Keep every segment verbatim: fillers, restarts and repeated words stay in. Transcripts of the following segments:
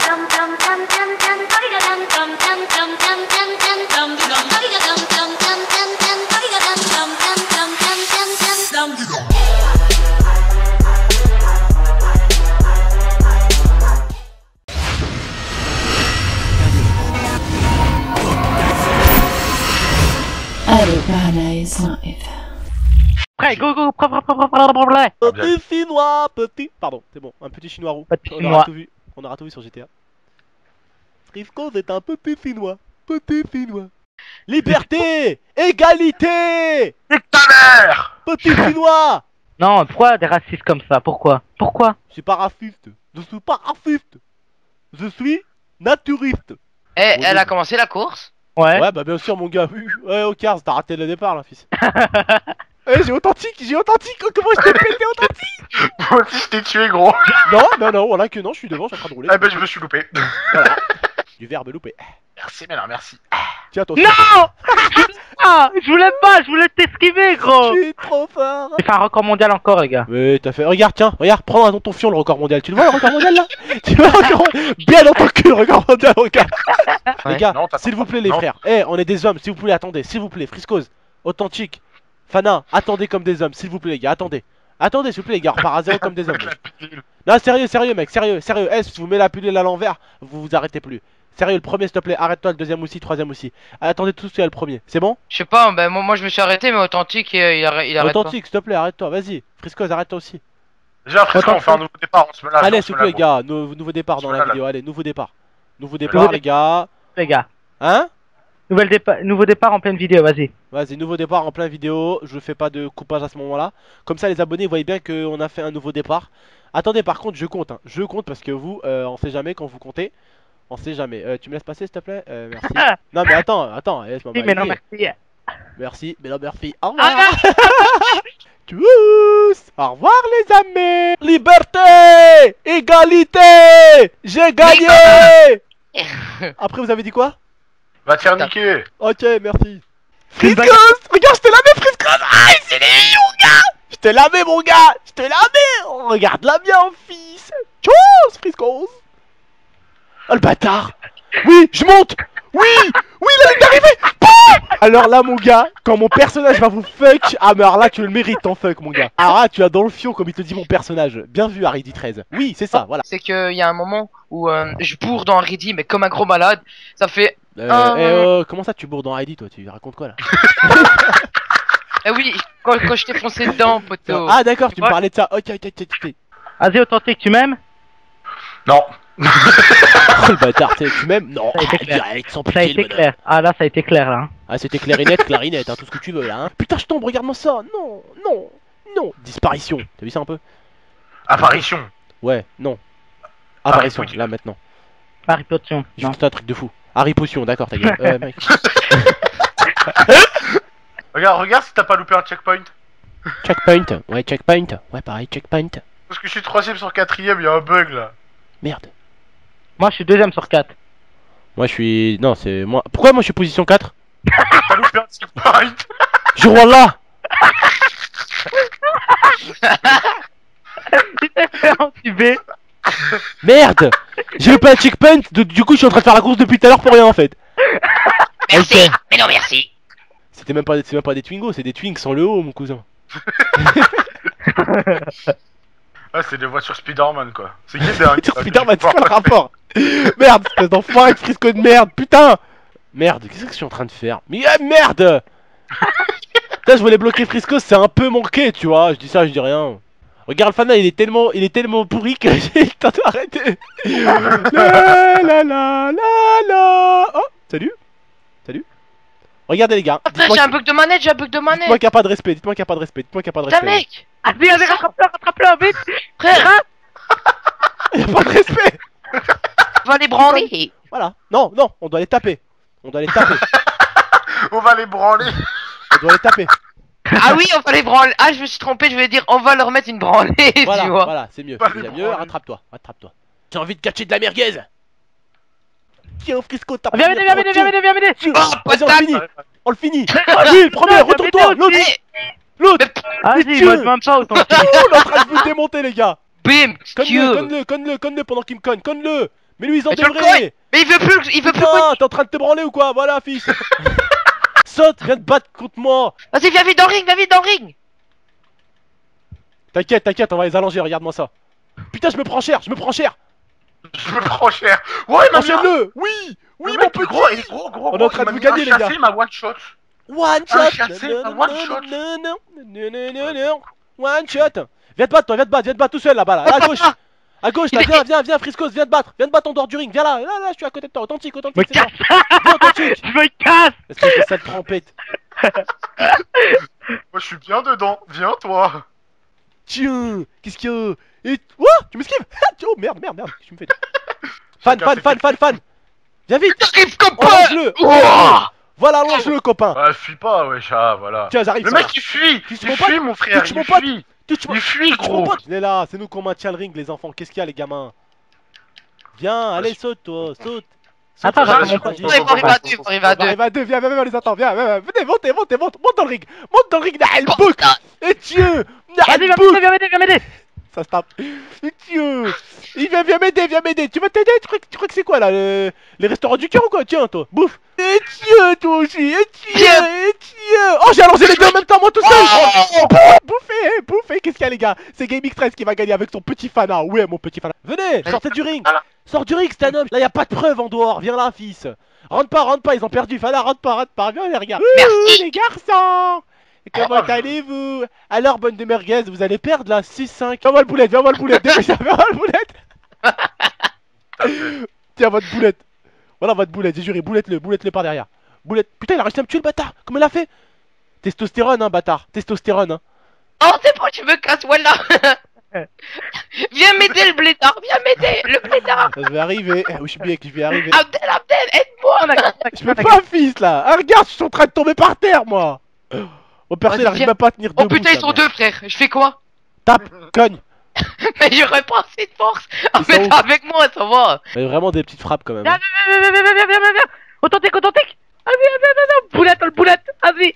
Allez, Paradise Live. Prêt, go go, prêt, prêt, prêt, prêt, prêt, prêt, prêt. Petit chinois, petit. Pardon, c'est bon, un petit chinois roux. Petit On chinois. aura tout vu. On aura tout vu sur G T A. Frisco, c'est un petit chinois. Petit chinois. Liberté, égalité. Nique ta mère. Petit chinois. Non, pourquoi des racistes comme ça? Pourquoi? Pourquoi? Je suis pas raciste. Je suis pas raciste. Je suis naturiste. Eh, Bon, elle oui. a commencé la course. Ouais. Ouais, bah bien sûr, mon gars. Ouais, au Cars, t'as raté le départ là, fils. Eh, j'ai authentique, j'ai authentique. Comment je t'ai pété authentique? Moi aussi je t'ai tué gros. Non, non, non, voilà que non, je suis devant, je suis en train de rouler. Ah bah je me suis loupé. Voilà. Du verbe loupé. Merci mais non merci. Tiens, toi. Non. Ah, je voulais pas, je voulais t'esquiver, gros. Je suis trop fort. J'ai fait un record mondial encore, les gars. Mais t'as fait. Regarde, tiens, regarde, prends dans ton fion le record mondial. Tu le vois le record mondial là? Tu vois le record mondial? Bien dans ton cul le record mondial, regarde. Les gars, Non, t'attends s'il vous pas. plaît, les Non. frères. Eh, on est des hommes, s'il vous plaît, attendez, s'il vous plaît, Friscose, authentique, Fana, attendez comme des hommes, s'il vous plaît, les gars, attendez. Attendez, s'il vous plaît, les gars, on repart à zéro comme des hommes. Avec la pilule. Non, sérieux, sérieux, mec, sérieux, sérieux. Eh, si je vous mets la pilule à l'envers, vous vous arrêtez plus. Sérieux, le premier, s'il te plaît, arrête-toi, le deuxième aussi, troisième aussi. Attendez tous, il y a le premier, c'est bon? Je sais pas, ben moi, moi je me suis arrêté, mais authentique, euh, il, arrête, il arrête pas. Authentique, s'il te plaît, arrête-toi, vas-y. Friscose, arrête-toi aussi. Déjà Frisco on fait un nouveau départ, on se met là. Allez, on se s'il vous met plaît, là, les gars, nou- nouveau départ dans Je me la la vidéo, allez, nouveau départ. Nouveau là. départ, les gars. Les gars. Hein? Nouvelle dépa nouveau départ en pleine vidéo, vas-y. Vas-y, nouveau départ en plein vidéo, je fais pas de coupage à ce moment-là. Comme ça les abonnés voient bien qu'on a fait un nouveau départ. Attendez, par contre je compte, hein. Je compte parce que vous, euh, on sait jamais quand vous comptez. On sait jamais. Euh, tu me laisses passer s'il te plaît? euh, Merci. Non mais attends, attends, laisse-moi Oui, mais non, valider. merci. Merci, mais non merci. Au revoir. Ah, Tchuss. Au revoir les amis. Liberté, égalité, j'ai gagné. Après vous avez dit quoi? Va te faire niquer. Ok, merci. C'est une Friscos! Regarde, je t'ai lavé, Friscos! Ah, c'est les mon gars! Je t'ai lavé, mon gars! Je t'ai lavé! Regarde-la bien, fils! Tchuss, Friscos! Oh, le bâtard! Oui, je monte! Oui! Oui, la ligne d'arrivée! Pouh! Alors là, mon gars, quand mon personnage va vous fuck, ah, mais alors là, tu le mérites, ton fuck, mon gars. Alors là, tu as dans le fion, comme il te dit mon personnage. Bien vu, Harry D treize. Oui, c'est ça, voilà. C'est qu'il y a un moment où euh, je bourre dans Ready, mais comme un gros malade. Ça fait. Euh, Ah. eh, oh, comment ça, tu bourres dans Heidi, toi? Tu racontes quoi, là? Eh oui, quand, quand je t'ai foncé dedans, poteau. Ah, d'accord, tu me Ouais. parlais de ça. Ok, ok, ok, ok. Vas-y, authentique, tu m'aimes? Non. Oh, le bâtard, t'es- tu m'aimes? Non, Ça a été ah, clair. direct, sans Ça a pitié, été le bonhomme. clair. Ah là, ça a été clair là. hein. Ah, c'était clarinette, clarinette, hein, tout ce que tu veux là. Hein. Putain, je tombe, regarde-moi ça. Non, non, non. Disparition. T'as vu ça un peu? Apparition. Ouais, non. Apparition, Harry là maintenant. Harry Potter. Non. Juste un truc de fou. Harry Potion, d'accord, ta gueule. Euh, mec. Regarde, regarde si t'as pas loupé un checkpoint. Checkpoint. Ouais, checkpoint. Ouais, pareil, checkpoint. Parce que je suis troisième sur quatrième, y'a un bug là. Merde. Moi, je suis deuxième sur quatre. Moi, je suis. Non, c'est moi. Pourquoi moi je suis position quatre? T'as loupé un checkpoint. Je roule là. Entubé. Merde. J'ai eu pas un checkpoint. de- Du coup, je suis en train de faire la course depuis tout à l'heure pour rien en fait. Merci, Ok. mais non merci. C'était même pas, c'est même pas des Twingos, c'est des Twinks sans le haut, mon cousin. Ah c'est des voitures Spider-Man quoi. C'est qui derrière Sur Spider-Man, c'est quoi le rapport? Merde, espèce d'enfoiré de Frisco de merde, putain! Merde, qu'est-ce que je suis en train de faire? Mais ah, merde! Putain, je voulais bloquer Frisco, c'est un peu manqué, tu vois. Je dis ça, je dis rien. Regarde, Fana, il est tellement, il est tellement pourri que j'ai le temps d'arrêter. La la la la la. Oh, salut, salut. Regardez les gars. Après, j'ai un bug de manette, j'ai un bug de Dites-moi manette. qu'il n'y a pas de respect. Dites-moi qu'il n'y a pas de respect. Dites-moi qu'il n'y a pas de Putain, respect. mec. Ah, vas-y, vas-y, rattrape-le, rattrape-le, vite. Frère, Il n'y a pas de respect. va les branler. Voilà. Non, non, on doit les taper. On doit les taper. On va les branler. On doit les taper. Ah oui, on va les branler. Ah, je me suis trompé, je vais dire on va leur mettre une branlée, Voilà, tu vois. voilà, c'est mieux. Pas C'est les déjà mieux. branler. Rattrape-toi. Rattrape-toi. J'ai envie de catcher de la merguez. Tiens, Frisco, t'as Viens m'aider, viens m'aider, viens m'aider, viens m'aider. Tiens, Oh, vas-y, on le patate. finit. On le finit. Ah, lui, le premier, viens retourne-toi. m'aider L'autre, aussi. Eh, l'autre. Vas-y, Dieu. moi je m'aime pas authentique. Oh, on est en train de vous démonter, les gars. Bim, Conne-le, Dieu. conne-le, conne-le, conne-le pendant qu'il me conne. Conne-le. Mets-lui en Mais tu le devré. Mais il veut plus, il veut plus. Putain, t'es en train de te branler ou quoi? Voilà, fils. Saute, viens te battre contre moi. Vas-y, viens vite dans le ring, viens vite dans le ring. T'inquiète, t'inquiète, on va les allonger, regarde-moi ça. Putain, je me prends cher, je me prends cher. Je me prends cher. Ouais, il m'a mis un- Enchaîne-le. Oui, oui, Le mon mec, il est petit. gros, il est gros, gros, On est gros, en train il de m'a vous mis un gagner, les gars. chassé, ma one shot. One Un shot. chassé, Non, un non, one non, shot. non, non, non, non, non, non. One shot. Viens te battre, toi, viens te battre, viens te battre tout seul là-bas, là, à gauche. À gauche, là, viens, viens, viens, Friscos, viens te battre, viens te battre en dehors du ring, viens là, là, là, je suis à côté de toi, authentique, Me authentique, c'est casse. bon. Viens, authentique. Je me casse. Espèce de sale trompette. Moi, je suis bien dedans. Viens, toi. Tiens, qu'est-ce qu'il y a? Et... Ouah, tu m'esquives. Oh merde, merde, merde, qu'est-ce que tu me fais? Fan, Chacun fan, ses fan, fan, fan. Viens vite. T'arrives comme Oh, pas. lance-le. Ouah. Voilà, lance-le, copain. Ah, fuis pas, wesh, ah, voilà. Tiens, j'arrive. Le ça mec, va. il fuit. Touche Il mon pote. fuit, mon frère. Touche mon Il pote. fuit. Touche-moi. Il fuit, Touche mon gros. pote. Il est là, c'est nous qu'on maintient le ring, les enfants. Qu'est-ce qu'il y a, les gamins? Viens, allez, saute, toi, saute. Saute, Attends, saute, j'attends saute, mon saute, pote. saute. On va arriver à deux, on va arriver à On va deux. arriver à deux, viens, viens, viens, on les attend, viens, viens, viens. Venez, montez, montez, montez, monte dans le ring. Monte dans le ring, Nahel Bouk. Et Dieu, Vas-y, Nahel viens Bouk. m'aider, viens m'aider, viens m'aider. Ça se tape. Et Dieu. Il vient, viens m'aider, viens m'aider. Tu vas t'aider, tu crois, que- tu crois que c'est quoi là le- les restaurants du cœur ou quoi? Tiens, toi, bouffe. Et Dieu, toi aussi, et Dieu, Viens. et Dieu. Oh, j'ai allongé les deux en même temps, moi tout seul. Oh. Bouffez, bouffez, qu'est-ce qu'il y a les gars? C'est Gaming treize qui va gagner avec son petit fana. Ouais, mon petit fana. Venez, sortez du ring. Voilà. Sors du ring, c'est un homme. Là, y a pas de preuve en dehors. Viens là, fils. Rentre pas, rentre pas, ils ont perdu. Fana, rentre pas, rentre pas. Viens les regarde. Merci. Les garçons. Et comment Oh, je- allez-vous? Alors, bonne de merguez, vous allez perdre là, six cinq. Viens-moi le boulette, viens-moi le boulette. Dépêchez, viens-moi le boulette. Tiens, votre boulette. Voilà votre boulette, j'ai juré. Boulette-le, boulette-le par derrière. Boulette. Putain, il a réussi à me tuer le bâtard. Comment il a fait? Testostérone, hein, bâtard. Testostérone, hein. Oh, c'est bon, tu me casses, voilà. Viens m'aider, le blédard. Viens m'aider, le blédard. Je vais arriver. Eh, oui, je suis bien, je vais arriver. Abdel, Abdel, aide-moi. Je peux pas, fils, là. Ah, regarde, je suis en train de tomber par terre, moi. Oh, personne Vas-y, n'arrive viens. même pas à tenir Oh debout. putain, ils ça, sont merde. deux, frère. Je fais quoi? Tape, cogne. Mais j'aurais pas assez de force. Ah, Ils mais sont t'es avec moi, ça va. Mais vraiment des petites frappes quand même. Viens, hein. viens, viens, viens, viens, viens, viens, viens, viens. Authentique, authentique. Vas-y, vas-y, vas-y, boulette, le boulette. Vas-y.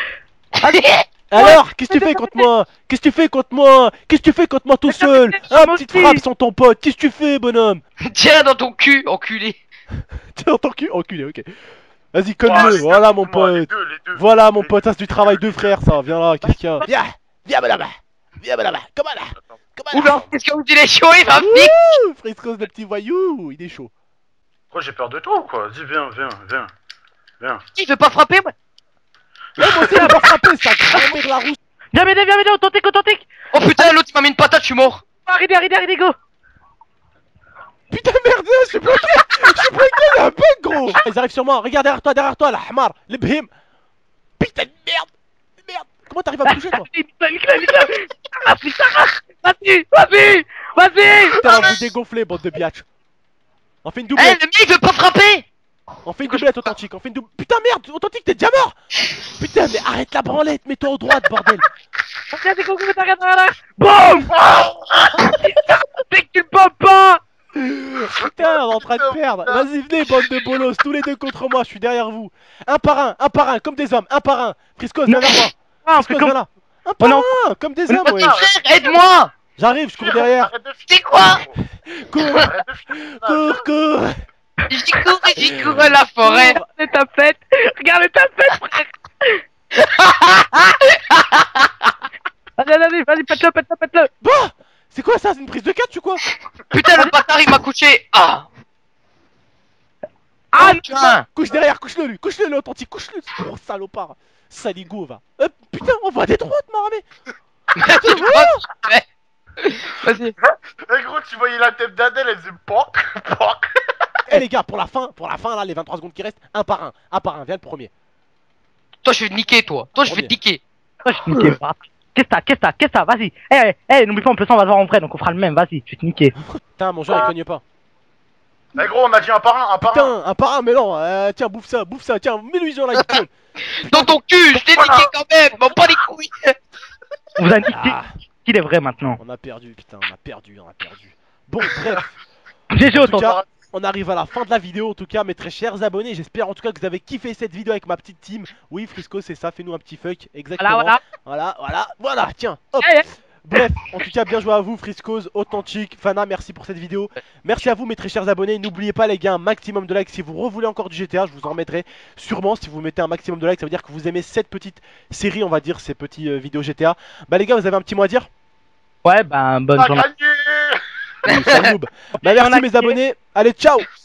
Alors, qu'est-ce que tu fais contre moi? Qu'est-ce que tu fais contre moi? Qu'est-ce que tu fais contre moi tout Mais ça seul? fait des Un choses petite aussi. frappe sur ton pote. Qu'est-ce que tu fais, bonhomme? Tiens dans ton cul, enculé. Tiens dans ton cul, enculé, ok. Vas-y, Oh, cogne-le. les deux, Voilà, mon moi, Les pote. deux, les deux. Voilà, mon Les pote. deux. Ça, c'est du travail de frère, ça. Viens là, qu'est-ce qu'il y a? Viens, viens, madame. Viens, madame. Comment là? Comment là? Oula, qu'est-ce que vous dites, il est chaud, il va venir. Ouh, Friscos, le petit voyou. Il est chaud. Quoi, j'ai peur de toi ou quoi? Dis, viens, viens, viens. Viens. Il veut pas frapper, moi. Eh, moi aussi, il va frapper, ça. Grand-mère la rousse. Viens m'aider, viens m'aider, authentique, authentique. Oh putain, l'autre il m'a mis une patate, je suis mort. Arrêtez, arrêtez, arrêtez, go. Putain, merde, je suis bloqué. Je suis bloqué, il y a un bug, gros. Ils arrivent sur moi. Regarde derrière toi, derrière toi, la hamar. Le bhim. Putain de merde. Merde. Comment t'arrives à me toucher, toi? Nique-le, nique-le, nique-le. Arrache, nique, arrache. Vas-y, vas-y, vas-y. Putain, vous dégonflez, bande de biatch. On fait une Eh, doublette. le mec veut pas frapper. On fait une doublette authentique. On fait une double. Putain, merde, authentique, t'es déjà mort. Putain, mais arrête la branlette. Mets-toi au droite, bordel. Regarde, c'est coucou, regarde, regarde. Boum. C'est que tu peux pas. Putain, on est en train de perdre. Vas-y, venez, bande de bolos. Tous les deux contre moi, je suis derrière vous. Un par un, un par un, comme des hommes. Un par un. Friscos, viens vers moi. Ah, on fait Friscos, comme viens là. Un par non. un, comme des hommes, ouais. Frère, aide-moi. J'arrive, je cours derrière. Arrête de C'est filmer, quoi? Cours, Arrête de filmer, cours, cours. J'y cours et j'y cours à la forêt. Regarde les tapettes. Regarde les tapettes, frère. Vas-y, vas-y, vas-y, pète-le, pète-le, pète-le. Bah, c'est quoi ça? C'est une prise de quatre ou quoi? Putain, le bâtard il m'a couché. Ah. Ah, Ah, putain. Couche derrière, couche-le lui, couche-le le authentique, couche-le. Oh, salopard. Saligo, va. Euh, putain, on va des droites, maramé. Vas-y. Eh gros, tu voyais la tête d'Adèle, elle faisait poc, poc. Eh les gars, pour la fin, pour la fin là, les vingt-trois secondes qui restent, un par un, un par un, viens le premier. Toi, je vais te niquer, toi. Toi, je vais te niquer. Oh, je te niquer pas. Qu'est-ce que t'as, qu'est-ce que t'as, qu'est-ce que t'as, vas-y. Eh, eh, eh, n'oublie pas, en plus, on va se voir en vrai, donc on fera le même, vas-y, je vais te niquer. Putain, mon joueur il cogne pas. Eh gros, on a dit un par un, un par un. Putain, un par un, mais non, euh, tiens, bouffe ça, bouffe ça, tiens, mets-lui dans la gueule. Dans ton cul, je t'ai niqué quand même. M'en pas les couilles. On vous a niqué. Ah, Qu'il est vrai maintenant. on a perdu, putain, on a perdu, on a perdu. Bon, bref, G G en tout autant. cas, on arrive à la fin de la vidéo, en tout cas, mes très chers abonnés. J'espère en tout cas que vous avez kiffé cette vidéo avec ma petite team. Oui, Frisco, c'est ça, fais-nous un petit fuck, exactement. Voilà, voilà. Voilà, voilà, voilà, tiens, hop. Eh, eh. Bref, en tout cas, bien joué à vous, Friscos, Authentique, Fana, merci pour cette vidéo. Merci à vous, mes très chers abonnés. N'oubliez pas, les gars, un maximum de likes. Si vous revoulez encore du G T A, je vous en remettrai sûrement. Si vous mettez un maximum de likes, ça veut dire que vous aimez cette petite série, on va dire, ces petites euh, vidéos G T A. Bah, les gars, vous avez un petit mot à dire? Ouais, ben bonne T'as journée. gagné. Oui, c'est un noob. Bah, merci, mes abonnés. Allez, ciao!